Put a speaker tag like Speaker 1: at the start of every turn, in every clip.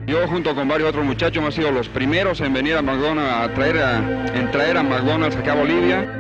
Speaker 1: Yo junto con varios otros muchachos hemos sido los primeros en venir a McDonald's en traer a McDonald's acá a Bolivia.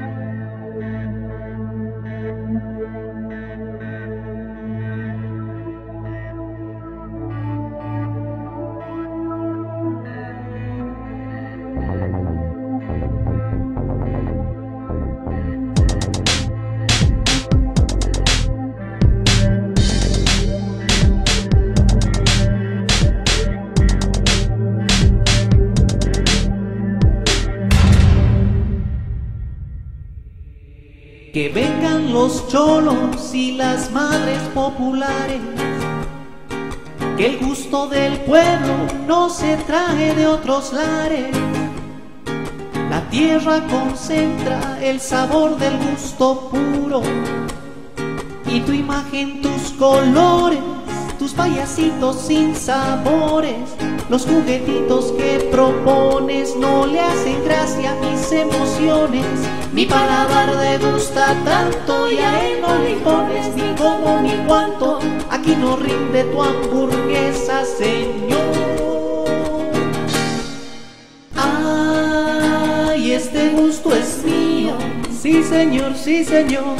Speaker 2: Que vengan los cholos y las madres populares, que el gusto del pueblo no se trae de otros lares. La tierra concentra el sabor del gusto puro, y tu imagen, tus colores, tus payasitos sin sabores, los juguetitos que propones no le hacen gracia a mis emociones. Mi paladar degusta tanto y a él no le impones ni cómo ni cuánto. Aquí no rinde tu hamburguesa, señor. Ay, este gusto es mío. Sí, señor, sí, señor.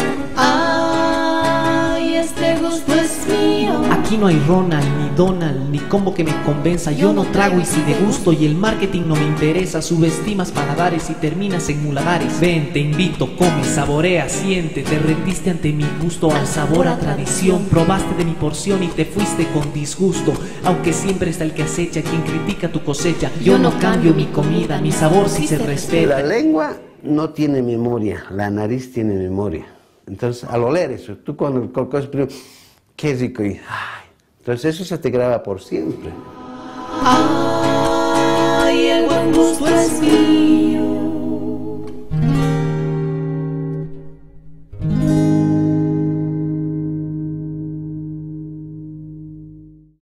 Speaker 2: Ay, este gusto es mío. Aquí no hay Ronald, ni Donald, ni combo que me convenza. Yo no trago y si degusto, y el marketing no me interesa. Subestimas paladares y terminas en muladares. Ven, te invito, come, saborea, siente. Te rendiste ante mi gusto, al sabor, a tradición. Probaste de mi porción y te fuiste con disgusto. Aunque siempre está el que acecha, quien critica tu cosecha. Yo no cambio mi comida, mi sabor sí se respeta.
Speaker 3: La lengua no tiene memoria, la nariz tiene memoria. Entonces, al oler eso, tú cuando coges primero, qué rico, y ay, entonces eso se te graba por siempre.
Speaker 2: Ay, el buen gusto es mío.